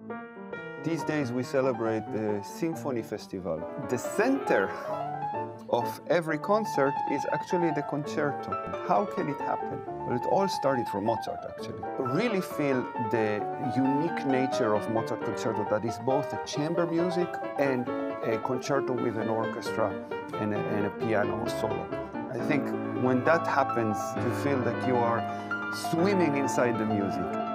These days we celebrate the Symphony Festival. The center of every concert is actually the concerto. How can it happen? Well, it all started from Mozart, actually. Really feel the unique nature of Mozart concerto, that is both a chamber music and a concerto with an orchestra and a piano solo. I think when that happens, you feel like you are swimming inside the music.